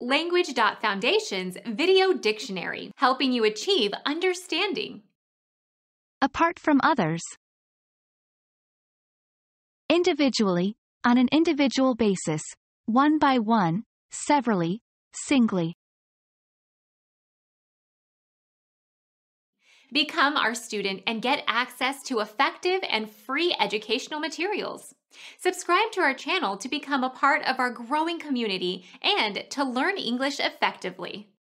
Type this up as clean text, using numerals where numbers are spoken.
Language.Foundation's Video Dictionary, helping you achieve understanding. Apart from others. Individually, on an individual basis, one by one, severally, singly. Become our student and get access to effective and free educational materials. Subscribe to our channel to become a part of our growing community and to learn English effectively.